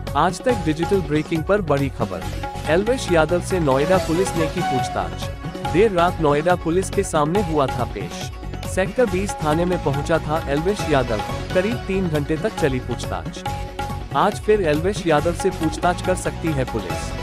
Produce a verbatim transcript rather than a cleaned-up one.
आज तक digital breaking पर बड़ी खबर। एल्विश यादव से नोएडा पुलिस ने की पूछताछ। देर रात नोएडा पुलिस के सामने हुआ था पेश। सेक्टर बीस थाने में पहुंचा था एल्विश यादव। करीब तीन घंटे तक चली पूछताछ। आज फिर एल्विश यादव से पूछताछ कर सकती है पुलिस।